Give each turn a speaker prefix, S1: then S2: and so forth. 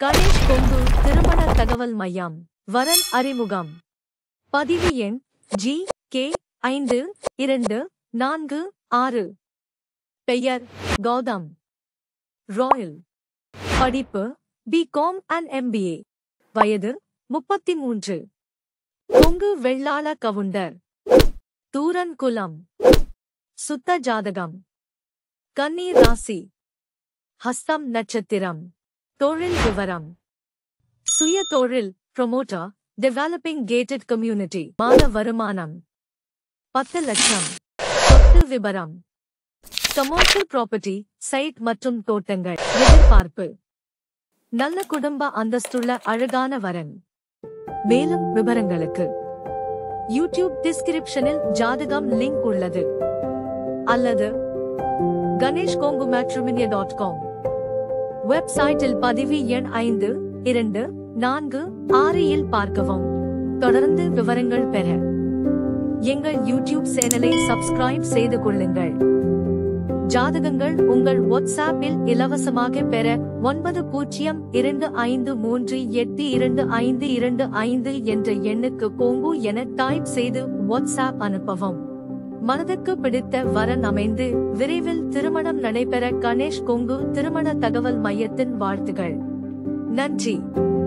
S1: கணேஷ் கொங்கு திருமண தகவல் மையம் வரன் அறிமுகம். பதிவு எண் GK5246. பெயர் கௌதம். ராயல். படிப்பு BCom and MBA. வயது 33. கொங்கு வெள்ளாள கவுண்டர். தூரன் குலம். சுத்த ஜாதகம். கன்னி ராசி. ஹஸ்தம் நட்சத்திரம். தொழில் விவரம். சுய தொழில் ப்ரொமோட்டர், டெவலப்பிங் கேட்டட் கம்யூனிட்டி. மாத வருமானம் 10 லட்சம். சொத்து விபரம். கமர்ஷியல் ப்ராப்பர்ட்டி, சைட் மற்றும் தோட்டங்கள். எதிர்பார்ப்பு நல்ல குடும்ப அந்தஸ்துள்ள அழகான வரன். மேலும் விவரங்களுக்கு யூடியூப் டிஸ்கிரிப்ஷனில் ஜாதகம் லிங்க் உள்ளது அல்லது ganeshkongumatrimony.com வெப்சைட்டில் பதிவு எண் 5246 இல் பார்க்கவும். தொடர்ந்து விவரங்கள் பெற எங்கள் யூடியூப் சேனலை சப்ஸ்கிரைப் செய்து கொள்ளுங்கள். ஜாதகங்கள் உங்கள் வாட்ஸ்ஆப்பில் இலவசமாக பெற 9025382525 என்ற எண்ணுக்கு கொங்கு என டைப் செய்து வாட்ஸ்ஆப் அனுப்பவும். மனதுக்கு பிடித்த வரன் அமைந்து விரைவில் திருமணம் நடைபெற கணேஷ் கொங்கு திருமண தகவல் மையத்தின் வாழ்த்துகள். நன்றி.